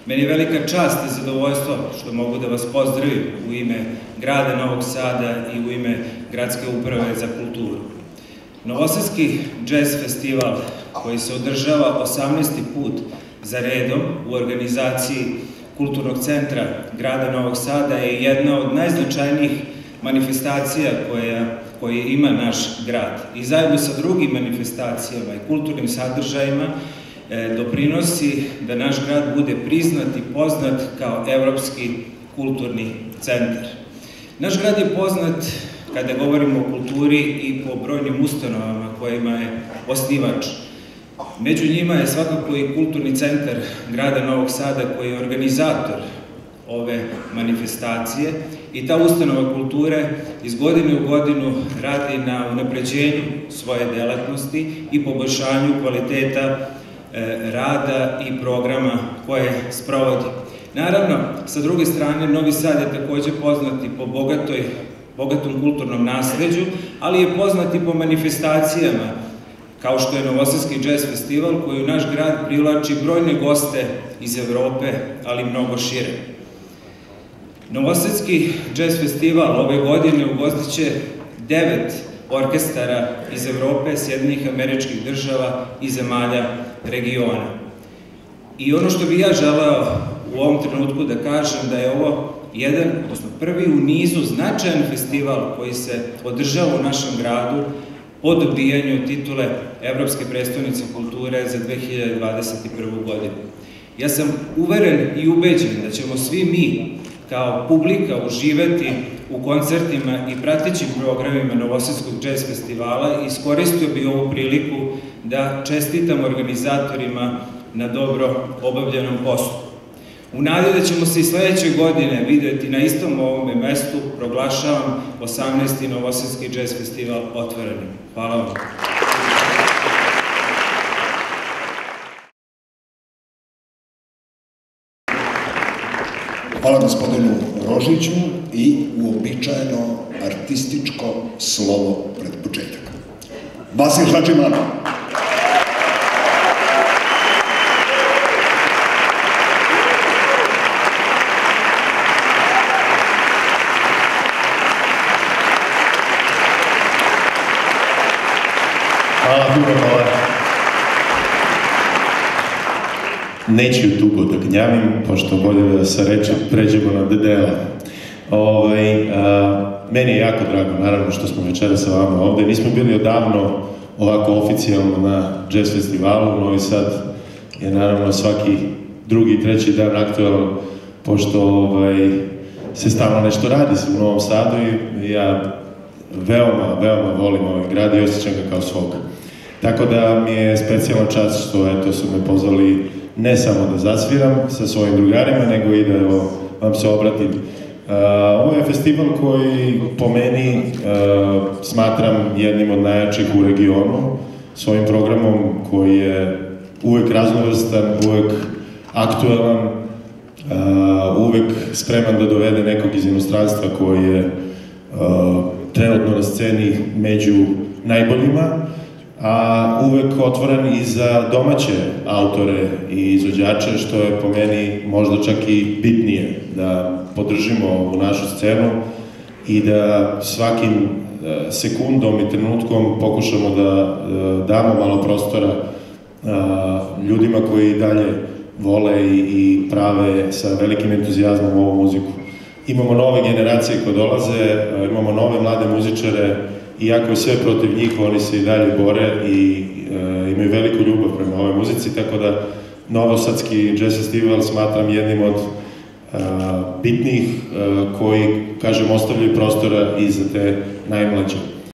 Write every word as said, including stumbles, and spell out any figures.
Meni je velika čast i zadovoljstvo što mogu da vas pozdravim u ime grada Novog Sada i u ime Gradske uprave za kulturu. Novosadski džez festival, koji se održava osamnaesti put za redom u organizaciji Kulturnog centra grada Novog Sada, je jedna od najznačajnijih manifestacija koje ima naš grad. I zajedno sa drugim manifestacijama i kulturnim sadržajima doprinosi da naš grad bude priznat i poznat kao evropski kulturni centar. Naš grad je poznat, kada govorimo o kulturi, i po brojnim ustanovama kojima je osnivač. Među njima je svakako i Kulturni centar grada Novog Sada, koji je organizator ove manifestacije, i ta ustanova kulture iz godine u godinu radi na unapređenju svoje delatnosti i poboljšanju kvaliteta rada i programa koje sprovodi. Naravno, sa druge strane, Novi Sad je takođe poznat i po bogatom kulturnom nasleđu, ali je poznat i po manifestacijama, kao što je Novosadski džez festival, koji u naš grad privlači brojne goste iz Evrope, ali mnogo šire. Novosadski džez festival ove godine ugostiće devet orkestara iz Evrope, Sjedinjenih Američkih Država i zemalja regiona. I ono što bih ja želeo u ovom trenutku da kažem, da je ovo jedan, odnosno prvi u nizu značajan festival koji se održava u našem gradu po dobijanju titule Evropske prestonice kulture za dve hiljade dvadeset prvu. godinu. Ja sam uveren i ubeđen da ćemo svi mi kao publika uživati u koncertima i pratećim programima Novosadskog džez festivala, i iskoristio bi ovu priliku da čestitam organizatorima na dobro obavljenom poslu. U nadi da ćemo se i sledeće godine videti na istom ovome mestu, proglašavam osamnaesti Novosadski džez festival otvorenim. Hvala vam. Hvala gospodinu Rožiću i uobičajeno artističko slovo pred početak. Vasil Hadžimanov. Hvala, puno hvala. Neću dugo da gnjavim, pošto bolje da se reče, pređemo na dedela. Meni je jako drago, naravno, što smo večera sa vama ovde. Nismo bili odavno ovako oficijalno na džez festivalu. Novi Sad je naravno svaki drugi i treći dan aktualan, pošto se stalno nešto radi u Novom Sadu, i ja veoma, veoma volim ovaj grad i osjećam ga kao svog. Tako da mi je specijalna čast što eto su me pozvali ne samo da zasviram sa svojim drugarima, nego i da vam se obratim. Ovo je festival koji po meni smatram jednim od najjačih u regionu, svojim programom koji je uvek raznovrstan, uvek aktuelan, uvek spreman da dovede nekog iz inostranstva koji je trenutno na sceni među najboljima, a uvek otvoren i za domaće autore i izvođače, što je po meni možda čak i bitnije, da podržimo ovu našu scenu i da svakim sekundom i trenutkom pokušamo da damo malo prostora ljudima koji dalje vole i prave sa velikim entuzijazmom ovu muziku. Imamo nove generacije koje dolaze, imamo nove mlade muzičare, iako je sve protiv njih, oni se i dalje bore i imaju veliku ljubav prema ovoj muzici, tako da Novosadski džez festival smatram jednim od bitnijih koji, kažem, ostavljaju prostora i za te najmlađe.